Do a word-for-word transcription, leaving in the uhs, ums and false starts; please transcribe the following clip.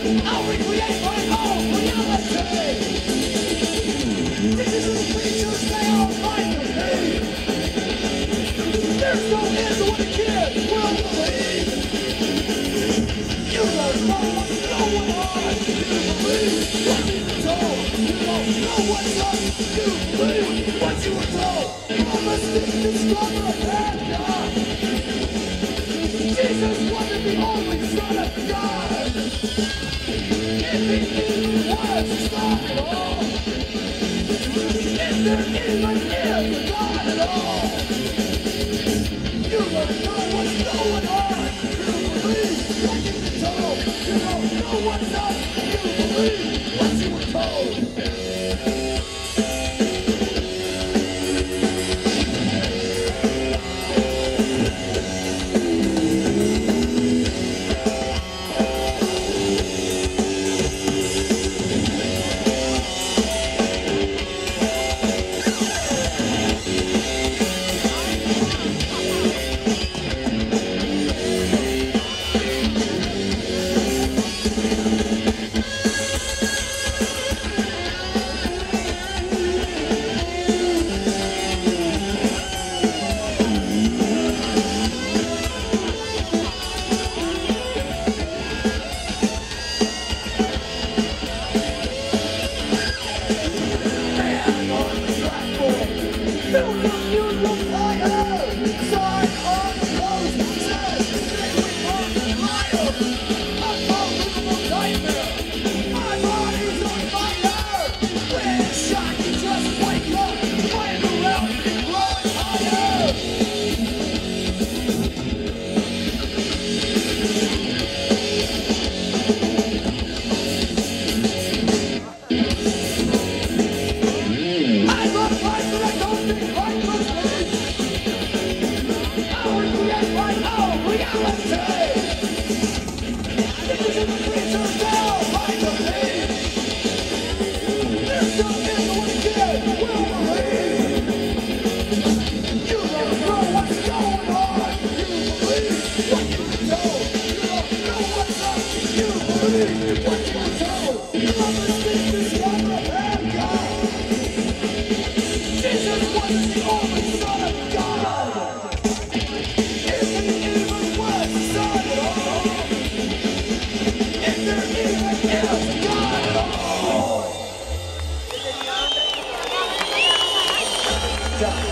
I'll recreate my own reality. Digital creatures, they all fight for me. There's no end to what a kid will believe. You don't know what's going on. You believe what you were told. You don't know what's up. You believe what you were told. You must discover a bad God. Jesus wasn't the only Son of God. If he even was God at all. If there even is a God at all. You don't know what's going on. You believe what you were told. You don't know what's up. You believe what you were told. Yeah.